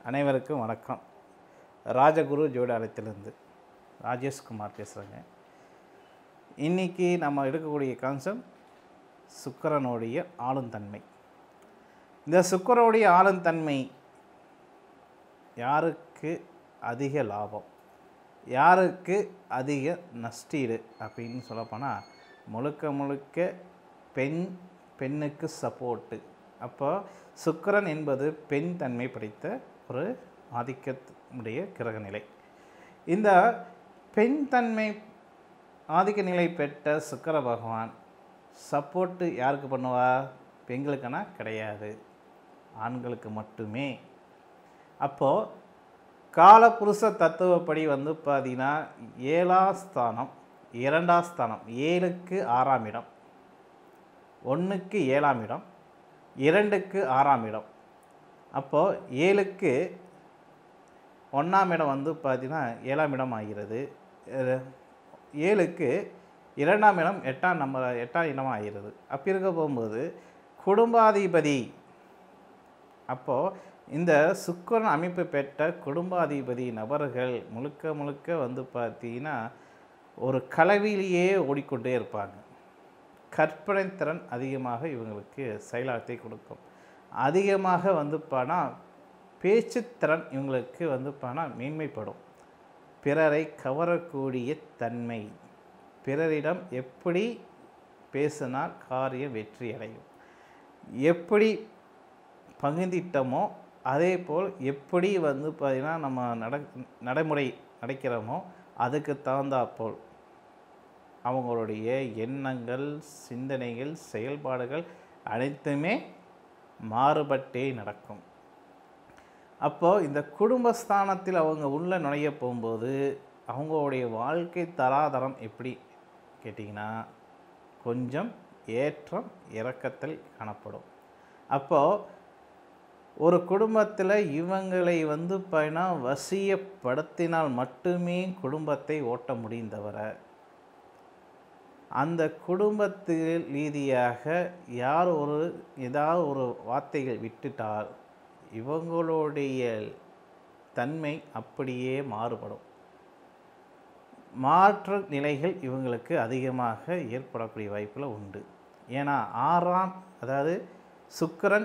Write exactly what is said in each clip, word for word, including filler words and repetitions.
அனைவருக்கும் வணக்கம். ராஜகுரு ஜோடாலயத்திலிருந்து ராஜேஷ்குமார் பேசுகிறேங்க. இன்றைக்கி நம்ம எடுக்கக்கூடிய கான்செப்ட் சுக்கிரனுடைய ஆளுந்தன்மை. இந்த சுக்கிரனுடைய ஆளுந்தன்மை யாருக்கு அதிக லாபம், யாருக்கு அதிக நஷ்டீடு அப்படின்னு சொல்லப்போனால் முழுக்க முழுக்க பெண் பெண்ணுக்கு சப்போர்ட்டு. அப்போ சுக்கிரன் என்பது பெண் தன்மை படைத்த ஒரு ஆதிக்கமுடைய கிரகநிலை. இந்த பெண் தன்மை ஆதிக்க நிலை பெற்ற சுக்கிர பகவான் சப்போர்ட்டு யாருக்கு பண்ணுவா? பெண்களுக்குன்னா கிடையாது, ஆண்களுக்கு மட்டுமே. அப்போது காலபுருஷ தத்துவப்படி வந்து பார்த்தீங்கன்னா ஏழாம் ஸ்தானம் இரண்டாம் ஸ்தானம், ஏழுக்கு ஆறாம் இடம், ஒன்றுக்கு ஏழாம் இடம், இரண்டுக்கு ஆறாம் இடம். அப்போது ஏழுக்கு ஒன்றாம் இடம் வந்து பார்த்திங்கன்னா ஏழாம் இடம் ஆகிறது, ஏழுக்கு இரண்டாம் இடம் எட்டாம் நம்பர் எட்டாம் இடம் ஆகிறது. அப்படி இருக்க போகும்போது குடும்பாதிபதி, அப்போது இந்த சுக்கிரன் அமைப்பு பெற்ற குடும்பாதிபதி நபர்கள் முழுக்க முழுக்க வந்து பார்த்திங்கன்னா ஒரு கலவிலேயே ஓடிக்கொண்டே இருப்பாங்க. கற்பனை திறன் அதிகமாக இவங்களுக்கு செயலாற்றத்தை கொடுக்கும். அதிகமாக வந்து போனால் பேச்சுத்திறன் இவங்களுக்கு வந்து போனால் மேன்மைப்படும். பிறரை கவரக்கூடிய தன்மை, பிறரிடம் எப்படி பேசினால் காரியம் வெற்றி அடையும், எப்படி பகிர்ந்திட்டமோ அதே போல் எப்படி வந்து பார்த்திங்கன்னா நம்ம நட நடைமுறை நடக்கிறோமோ அதுக்கு தகுந்தாற்போல் அவங்களுடைய எண்ணங்கள், சிந்தனைகள், செயல்பாடுகள் அனைத்துமே மாறுபட்டே நடக்கும். அப்போது இந்த குடும்பஸ்தானத்தில் அவங்க உள்ளே நுழைய போகும்போது அவங்களுடைய வாழ்க்கை தராதரம் எப்படி கேட்டிங்கன்னா கொஞ்சம் ஏற்றம் இறக்கத்தில் காணப்படும். அப்போது ஒரு குடும்பத்தில் இவங்களை வந்து பயனா வசியப்படுத்தினால் மட்டுமே குடும்பத்தை ஓட்ட முடியும் தவிர அந்த குடும்பத்தில் ரீதியாக யார் ஒரு ஏதாவது ஒரு வார்த்தைகள் விட்டுட்டால் இவங்களுடைய தன்மை அப்படியே மாறுபடும். மாற்று நிலைகள் இவங்களுக்கு அதிகமாக ஏற்படக்கூடிய வாய்ப்புகள் உண்டு. ஏன்னா ஆறாம் அதாவது சுக்கிரன்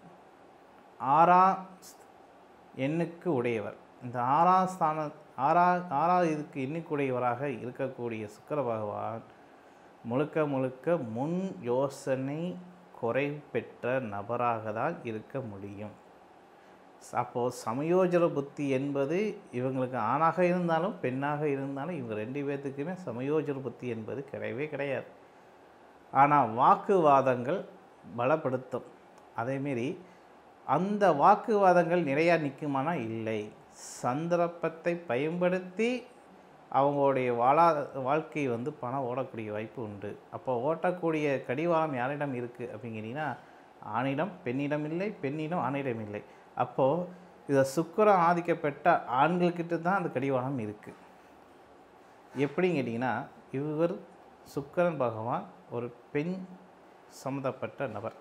ஆறாம் எண்ணுக்கு உடையவர். இந்த ஆறாம் ஸ்தான ஆறா ஆறாம் இதுக்கு எண்ணுக்குடையவராக இருக்கக்கூடிய சுக்கிர பகவான் முழுக்க முழுக்க முன் யோசனை குறை பெற்ற நபராக தான் இருக்க முடியும். அப்போது சமயோஜன புத்தி என்பது இவங்களுக்கு ஆணாக இருந்தாலும் பெண்ணாக இருந்தாலும் இவங்க ரெண்டு பேர்த்துக்குமே சமயோஜன புத்தி என்பது கிடையவே கிடையாது. ஆனால் வாக்குவாதங்கள் பலப்படுத்தும். அதேமாரி அந்த வாக்குவாதங்கள் நிறையா நிற்குமானா இல்லை. சந்தர்ப்பத்தை பயன்படுத்தி அவங்களுடைய வாழா வாழ்க்கை வந்து பணம் ஓடக்கூடிய வாய்ப்பு உண்டு. அப்போ ஓட்டக்கூடிய கடிவாளம் யாரிடம் இருக்குது அப்படிங்கிறீங்கன்னா ஆணிடம் பெண்ணிடம் இல்லை, பெண்ணிடம் ஆணிடம் இல்லை. அப்போது இதை சுக்கிரன் ஆதிக்கப்பட்ட ஆண்கள்கிட்ட தான் அந்த கடிவாளம் இருக்குது. எப்படின்னு கேட்டிங்கன்னா இவர் சுக்கிரன் பகவான் ஒரு பெண் சம்மந்தப்பட்ட நபர்.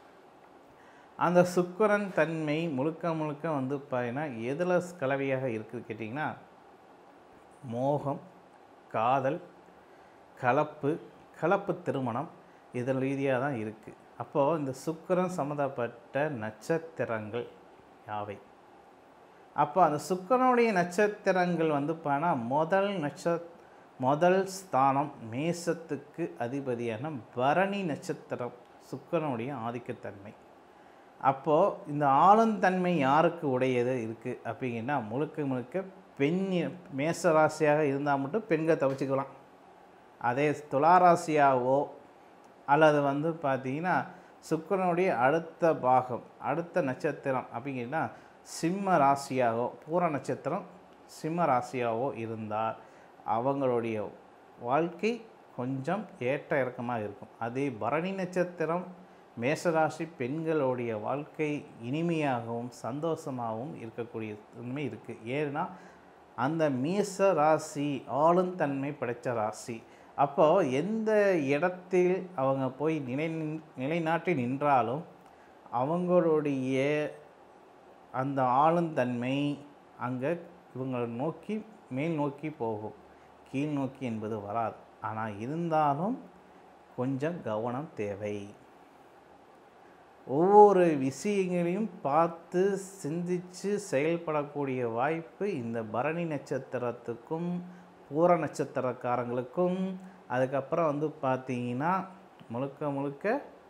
அந்த சுக்கிரன் தன்மை முழுக்க முழுக்க வந்து பார்த்தீங்கன்னா எதில் கலவையாக இருக்குது கேட்டிங்கன்னா மோகம், காதல், கலப்பு, கலப்பு திருமணம் இதன் ரீதியாக தான் இருக்குது. அப்போது இந்த சுக்கிரன் சம்மந்தப்பட்ட நட்சத்திரங்கள் யாவை? அப்போ அந்த சுக்கிரனுடைய நட்சத்திரங்கள் வந்து பார்த்தா முதல் நட்ச முதல் ஸ்தானம் மேசத்துக்கு அதிபதியான பரணி நட்சத்திரம் சுக்கிரனுடைய ஆதிக்கத்தன்மை. அப்போது இந்த ஆளுந்தன்மை யாருக்கு உடையது இருக்குது அப்படிங்கன்னா முழுக்க முழுக்க பெண் மேசராசியாக இருந்தால் மட்டும் பெண்கள் தவிச்சுக்கலாம். அதே துளாராசியாவோ அல்லது வந்து பார்த்திங்கன்னா சுக்கிரனுடைய அடுத்த பாகம் அடுத்த நட்சத்திரம் அப்படிங்கன்னா சிம்ம ராசியாகவோ பூர நட்சத்திரம் சிம்ம ராசியாகவோ இருந்தால் அவங்களுடைய வாழ்க்கை கொஞ்சம் ஏற்ற இறக்கமாக இருக்கும். அதே பரணி நட்சத்திரம் மேசராசி பெண்களுடைய வாழ்க்கை இனிமையாகவும் சந்தோஷமாகவும் இருக்கக்கூடிய தன்மை இருக்குது. ஏன்னா அந்த மேச ராசி ஆளுந்தன்மை படைத்த ராசி. அப்போது எந்த இடத்தில் அவங்க போய் நிலை நிலைநாட்டி நின்றாலும் அவங்களுடைய அந்த ஆளுந்தன்மை அங்கே இவங்களை நோக்கி மேல் நோக்கி போகும், கீழ் நோக்கி என்பது வராது. ஆனால் இருந்தாலும் கொஞ்சம் கவனம் தேவை. ஒவ்வொரு விஷயங்களையும் பார்த்து சிந்தித்து செயல்படக்கூடிய வாய்ப்பு இந்த பரணி நட்சத்திரத்துக்கும் பூர நட்சத்திரக்காரங்களுக்கும், அதுக்கப்புறம் வந்து பார்த்தீங்கன்னா முழுக்க முழுக்க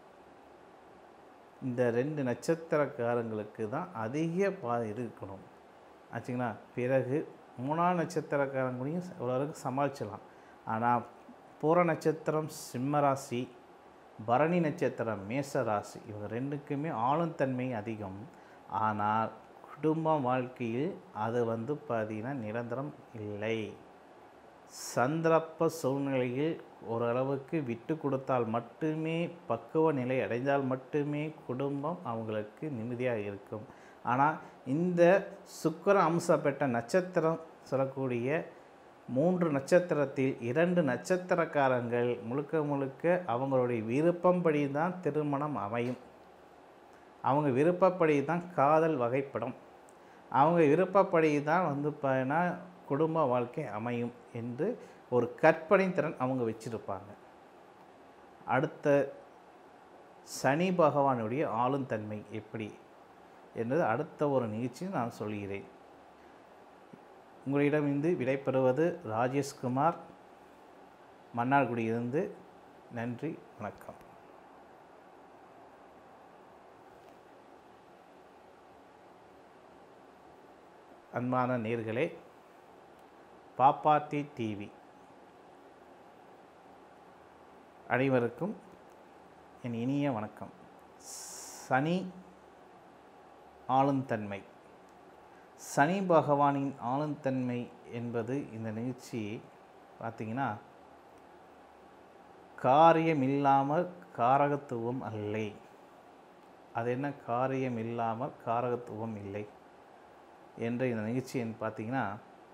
இந்த ரெண்டு நட்சத்திரக்காரங்களுக்கு தான் அதிக பா இருக்கணும் ஆச்சுங்களா. பிறகு மூணாம் நட்சத்திரக்காரங்களையும் ஓரளவுக்கு சமாளிச்சிடலாம். ஆனால் பூர நட்சத்திரம் சிம்ம ராசி, பரணி நட்சத்திரம் மேச ராசி, இவங்க ரெண்டுக்குமே ஆளும் தன்மை அதிகம். ஆனால் குடும்ப வாழ்க்கையில் அது வந்து பார்த்திங்கன்னா நிரந்தரம் இல்லை. சந்தர்ப்ப சூழ்நிலையில் ஓரளவுக்கு விட்டு கொடுத்தால் மட்டுமே, பக்குவ நிலை அடைந்தால் மட்டுமே குடும்பம் அவங்களுக்கு நிம்மதியாக இருக்கும். ஆனால் இந்த சுக்கிர அம்சம் பெற்ற நட்சத்திரம் சொல்லக்கூடிய மூன்று நட்சத்திரத்தில் இரண்டு நட்சத்திரக்காரங்கள் முழுக்க முழுக்க அவங்களுடைய விருப்பப்படி தான் திருமணம் அமையும். அவங்க விருப்பப்படி தான் காதல் வகைப்படும். அவங்க விருப்பப்படி தான் வந்து பார்த்தீங்கன்னா குடும்ப வாழ்க்கை அமையும் என்று ஒரு கற்பனை திறன் அவங்க வச்சிருப்பாங்க. அடுத்த சனி பகவானுடைய ஆளும் தன்மை எப்படி என்பது அடுத்த ஒரு நிகழ்ச்சியில் நான் சொல்கிறேன். உங்களிடமிருந்து விடைபெறுவது ராஜேஷ்குமார், மன்னார்குடியிலிருந்து. நன்றி, வணக்கம். அன்பான நேயர்களே, பாப்பாத்தி டிவி அனைவருக்கும் என் இனிய வணக்கம். சனி ஆளுந்தன்மை, சனி பகவானின் ஆளுந்தன்மை என்பது இந்த நிகழ்ச்சி பார்த்திங்கன்னா காரியமில்லாமல் காரகத்துவம் அல்லை. அது என்ன காரியமில்லாமல் காரகத்துவம் இல்லை என்ற இந்த நிகழ்ச்சின்னு பார்த்திங்கன்னா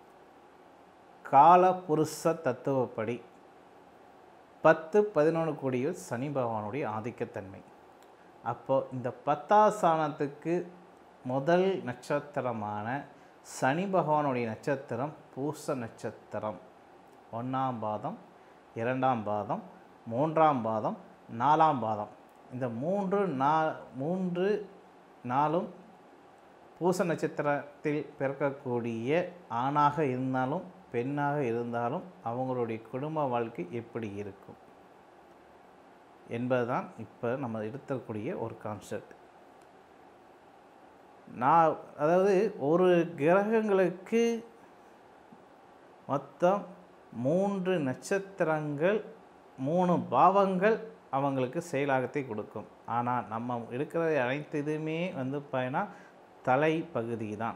கால புருஷ தத்துவப்படி பத்து பதினொன்று கூடிய சனி பகவானுடைய ஆதிக்கத்தன்மை. அப்போது இந்த பத்தாம் ஸ்தானத்துக்கு முதல் நட்சத்திரமான சனி பகவானுடைய நட்சத்திரம் பூச நட்சத்திரம். ஒன்றாம் பாதம், இரண்டாம் பாதம், மூன்றாம் பாதம், நாலாம் பாதம். இந்த மூன்று நா மூன்று நாளும் பூச நட்சத்திரத்தில் பிறக்கக்கூடிய ஆணாக இருந்தாலும் பெண்ணாக இருந்தாலும் அவங்களுடைய குடும்ப வாழ்க்கை எப்படி இருக்கும் என்பதுதான் இப்போ நம்ம எடுத்துக்கூடிய ஒரு கான்செப்ட். நான் அதாவது ஒரு கிரகங்களுக்கு மொத்தம் மூன்று நட்சத்திரங்கள் மூணு பாவங்கள் அவங்களுக்கு செயலாகத்தை கொடுக்கும். ஆனால் நம்ம இருக்கிற அனைத்து இதுவுமே வந்து பார்த்தீங்கன்னா தலை பகுதி தான்.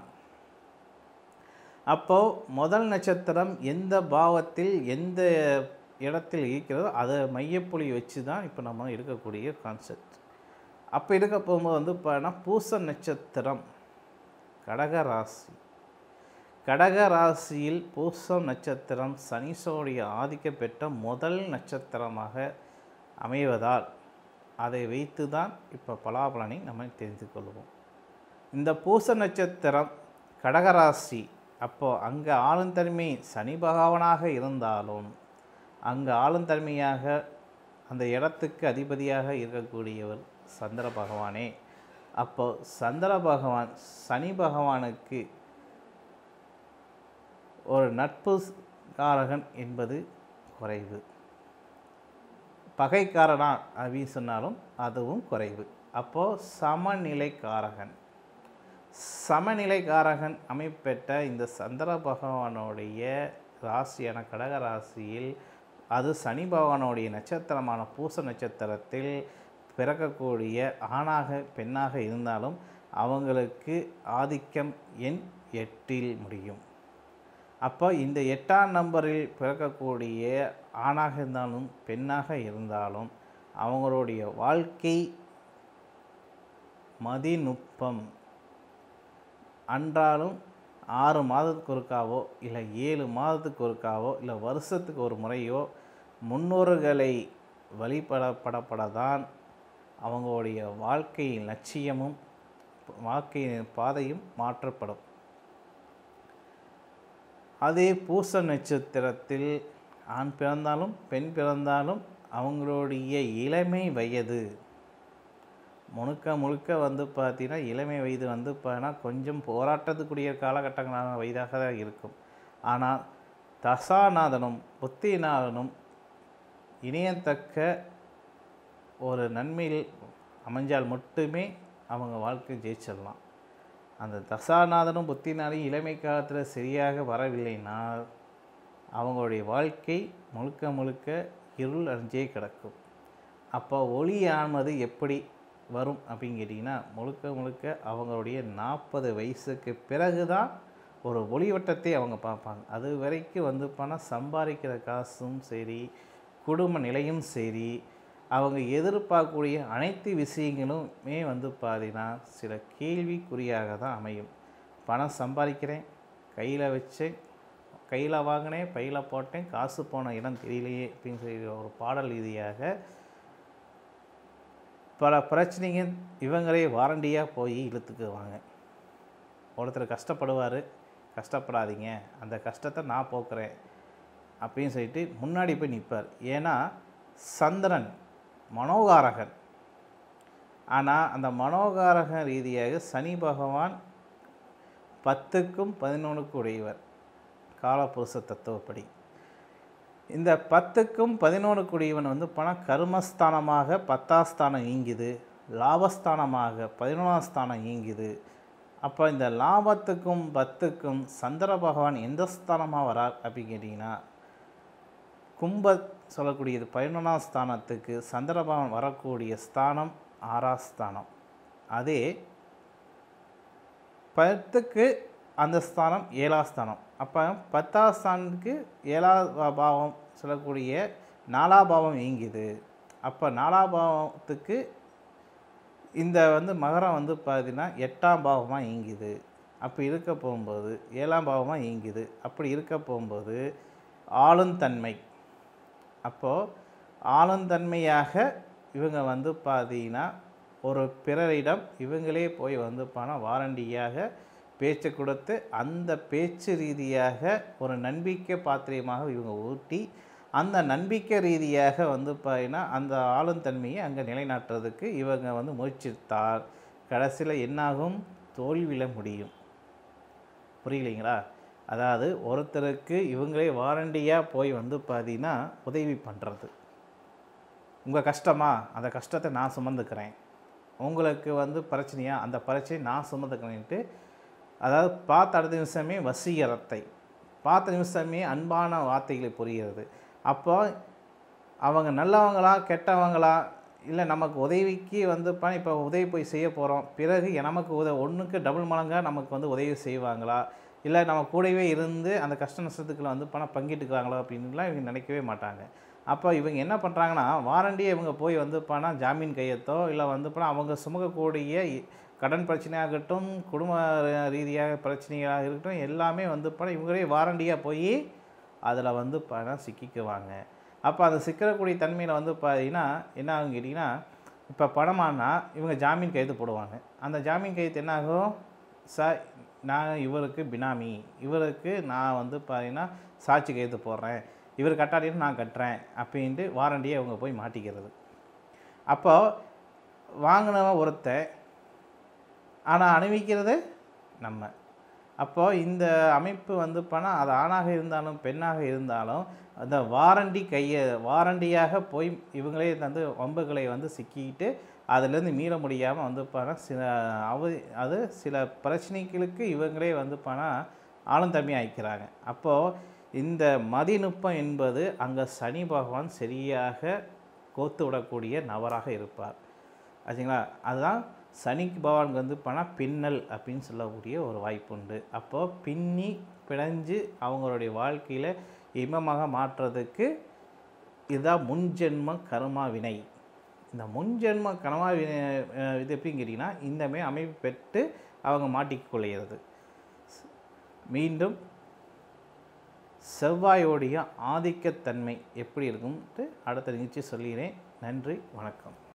அப்போது முதல் நட்சத்திரம் எந்த பாவத்தில் எந்த இடத்தில் இருக்கிறதோ அதை மையப்புள்ளி வச்சு தான் இப்போ நம்ம இருக்கக்கூடிய கான்செப்ட். அப்போ இருக்க போகும்போது வந்து பார்த்தீங்கன்னா பூச நட்சத்திரம் கடக ராசி. கடக ராசியில் பூசம் நட்சத்திரம் சனீஸ்வருடைய ஆதிக்கம் பெற்ற முதல் நட்சத்திரமாக அமைவதால் அதை வைத்து தான் இப்போ பலாபலனை நம்ம தெரிந்து கொள்வோம். இந்த பூச நட்சத்திரம் கடகராசி, அப்போது அங்கே ஆளுந்தன்மை சனி பகவானாக இருந்தாலும் அங்கே ஆளுந்தன்மையாக அந்த இடத்துக்கு அதிபதியாக இருக்கக்கூடியவர் சந்திர பகவானே. அப்போது சந்திர பகவான் சனி பகவானுக்கு ஒரு நட்பு காரகன் என்பது குறைவு. பகைக்காரனா அப்படின்னு சொன்னாலும் அதுவும் குறைவு. அப்போது சமநிலை காரகன் சமநிலை காரகன் அமைப்பெற்ற இந்த சந்திர பகவானுடைய ராசியான கடக ராசியில், அது சனி பகவானுடைய நட்சத்திரமான பூச நட்சத்திரத்தில் பிறக்கக்கூடிய ஆணாக பெண்ணாக இருந்தாலும் அவங்களுக்கு ஆதிக்கம் எண் எட்டில் முடியும். அப்போ இந்த எட்டாம் நம்பரில் பிறக்கக்கூடிய ஆணாக இருந்தாலும் பெண்ணாக இருந்தாலும் அவங்களுடைய வாழ்க்கை மதிநுட்பம் அன்றாலும் ஆறு மாதத்துக்கு ஒருக்காவோ இல்லை ஏழு மாதத்துக்கு ஒருக்காவோ இல்லை வருஷத்துக்கு ஒரு முறையோ முன்னோர்களை வழிபடப்படப்பட தான் அவங்களுடைய வாழ்க்கை லட்சியமும் வாழ்க்கையின் பாதையும் மாற்றப்படும். அதே பூச நட்சத்திரத்தில் ஆண் பிறந்தாலும் பெண் பிறந்தாலும் அவங்களுடைய இளமை வயது முழுக்க முழுக்க வந்து பார்த்தீங்கன்னா இளமை வயது வந்து பார்த்தீங்கன்னா கொஞ்சம் போராட்டத்துக்குரிய காலகட்டங்களான வயதாக தான் இருக்கும். ஆனால் தசாநாதனும் புத்திநாதனும் இணையத்தக்க ஒரு நன்மையில் அமைஞ்சால் மட்டுமே அவங்க வாழ்க்கை ஜெயிச்சிடலாம். அந்த தசாநாதனும் புத்திநாதனும் இளமை காலத்தில் சரியாக வரவில்லைனால் அவங்களுடைய வாழ்க்கை முழுக்க முழுக்க இருள் அடைஞ்சே கிடக்கும். அப்போ ஒளியானது எப்படி வரும் அப்படின்னு கேட்டிங்கன்னா முழுக்க முழுக்க அவங்களுடைய நாற்பது வயசுக்கு பிறகு தான் ஒரு ஒளிவட்டத்தை அவங்க பார்ப்பாங்க. அது வரைக்கும் வந்து பணம் சம்பாதிக்கிற காசும் சரி, குடும்ப நிலையும் சரி, அவங்க எதிர்பார்க்கக்கூடிய அனைத்து விஷயங்களுமே வந்து பார்த்தீங்கன்னா சில கேள்விக்குறியாக தான் அமையும். பணம் சம்பாதிக்கிறேன், கையில் வச்சேன், கையில் வாங்கினேன், பையில் போட்டேன், காசு போன இடம் தெரியலையே அப்படின்னு சொல்லி ஒரு பாடல் ரீதியாக பல பிரச்சனைங்க இவங்களே வாரண்டியாக போய் இழுத்துக்குவாங்க. ஒருத்தர் கஷ்டப்படுவார், கஷ்டப்படாதீங்க, அந்த கஷ்டத்தை நான் போக்குறேன் அப்படின்னு சொல்லிட்டு முன்னாடி போய் நிற்பார். ஏன்னா சந்திரன் மனோகாரகன். ஆனால் அந்த மனோகாரகன் ரீதியாக சனி பகவான் பத்துக்கும் பதினொன்றுக்கும் உடையவர் காலபுருஷ தத்துவப்படி. இந்த பத்துக்கும் பதினொன்றுக்கு உடையவன் வந்து பண கர்மஸ்தானமாக பத்தாம் ஸ்தானம் ஈங்குது, லாபஸ்தானமாக பதினொன்றாம் ஸ்தானம் ஈங்குது. அப்போ இந்த லாபத்துக்கும் பத்துக்கும் சந்திர பகவான் எந்த ஸ்தானமாக வரார் அப்படின்னு கேட்டிங்கன்னா கும்ப சொல்லக்கூடியது பதினொன்றாம் ஸ்தானத்துக்கு சந்திர பகவான் வரக்கூடிய ஸ்தானம் ஆறாம் ஸ்தானம். அதே பத்துக்கு அந்த ஸ்தானம் ஏழாம் ஸ்தானம். அப்போ பத்தாம் ஸ்தானத்துக்கு ஏழாம் பாவம் சொல்லக்கூடிய நாலாம் பாவம் இயங்குது. அப்போ நாலாம் பாவத்துக்கு இந்த வந்து மகரம் வந்து பார்த்தீங்கன்னா எட்டாம் பாவமாக இயங்குது. அப்படி இருக்க போகும்போது ஏழாம் பாவமாக இயங்குது. அப்படி இருக்க போகும்போது ஆளுந்தன்மை, அப்போது ஆளுந்தன்மையாக இவங்க வந்து பார்த்தீங்கன்னா ஒரு பிறரிடம் இவங்களே போய் வந்து பணம் வாரண்டியாக பேச்சு கொடுத்து அந்த பேச்சு ரீதியாக ஒரு நம்பிக்கை பாத்திரமாக இவங்க ஊட்டி அந்த நம்பிக்கை ரீதியாக வந்து பார்த்தீங்கன்னா அந்த ஆளுந்தன்மையை அங்கே நிலைநாட்டுறதுக்கு இவங்க வந்து முயற்சித்தால் கடைசியில் என்னாகும், தோல்வியில் முடியும். புரியலைங்களா? அதாவது ஒருத்தருக்கு இவங்களே வாரண்டியாக போய் வந்து பார்த்தீங்கன்னா உதவி பண்ணுறது. உங்கள் கஷ்டமா, அந்த கஷ்டத்தை நான் சுமந்துக்கிறேன், உங்களுக்கு வந்து பிரச்சனையா, அந்த பிரச்சனை நான் சுமந்துக்கிறேன்ட்டு, அதாவது பார்த்த அடுத்த நிமிஷமே வசீகரத்தை, பார்த்த நிமிஷமே அன்பான வார்த்தைகளை புரிகிறது. அப்போ அவங்க நல்லவங்களா கெட்டவங்களா, இல்லை நமக்கு உதவிக்கு வந்து இப்போ உதவி போய் செய்ய போகிறோம், பிறகு நமக்கு உத ஒன்றுக்கு டபுள் மடங்காக நமக்கு வந்து உதவி செய்வாங்களா, இல்லை நம்ம கூடவே இருந்து அந்த கஷ்ட நஷ்டத்துக்குள்ள வந்து பணம் பங்கிட்டுக்குவாங்களோ அப்படின்லாம் இவங்க நினைக்கவே மாட்டாங்க. அப்போ இவங்க என்ன பண்ணுறாங்கன்னா வாரண்டியை இவங்க போய் வந்து பணம் ஜாமீன் கையத்தோ இல்லை வந்து பணம் அவங்க சுமக்கக்கூடிய கடன் பிரச்சனையாகட்டும், குடும்ப ரீதியாக பிரச்சனைகளாக இருக்கட்டும், எல்லாமே வந்து பணம் இவங்களே வாரண்டியாக போய் அதில் வந்து பணம் சிக்கிக்குவாங்க. அப்போ அந்த சிக்கிறக்கூடிய தன்மையில் வந்து பார்த்தீங்கன்னா என்ன ஆகும் கேட்டிங்கன்னா, இப்போ பணமானா இவங்க ஜாமீன் கையெழுத்து போடுவாங்க. அந்த ஜாமீன் கையெழுத்து என்ன ஆகும், சார் நான் இவருக்கு பினாமி, இவருக்கு நான் வந்து பார்த்தீங்கன்னா சாட்சி கையெழுத்து போடுறேன், இவர் கட்டாடின்னு நான் கட்டுறேன் அப்படின்ட்டு வாரண்டியை அவங்க போய் மாட்டிக்கிறது. அப்போ வாங்கினவன் ஒருத்தன், ஆனால் அனுபவிக்கிறது நம்ம. அப்போது இந்த அமைப்பு வந்து பணம் அது ஆணாக இருந்தாலும் பெண்ணாக இருந்தாலும் அந்த வாரண்டி கையை வாரண்டியாக போய் இவங்களே வந்து வம்புகளை வந்து சிக்கிட்டு அதிலேருந்து மீள முடியாமல் வந்து பணம் சில அவ அது சில பிரச்சனைகளுக்கு இவங்களே வந்து பணம் ஆளுந்தன்மை ஆகிக்கிறாங்க. அப்போது இந்த மதிநுட்பம் என்பது அங்கே சனி பகவான் சரியாக கோத்து விடக்கூடிய நபராக இருப்பார். ஆச்சுங்களா? அதுதான் சனி பகவானுக்கு வந்து பணம் பின்னல் அப்படின்னு சொல்லக்கூடிய ஒரு வாய்ப்பு உண்டு. அப்போது பின்னி பிணைஞ்சு அவங்களுடைய வாழ்க்கையில் இன்பமாக மாற்றுறதுக்கு இதுதான் முன்ஜென்ம கர்மா வினை. இந்த முன்ஜென்ம கர்மா வினை இது எப்படின்னு கேட்டிங்கன்னா இந்தமாரி அமைப்பு பெற்று அவங்க மாட்டிக்கொள்கிறது. மீண்டும் செவ்வாயோடைய ஆதிக்கத்தன்மை எப்படி இருக்கும்ட்டு அடுத்த நிகழ்ச்சி சொல்லிக்கிறேன். நன்றி, வணக்கம்.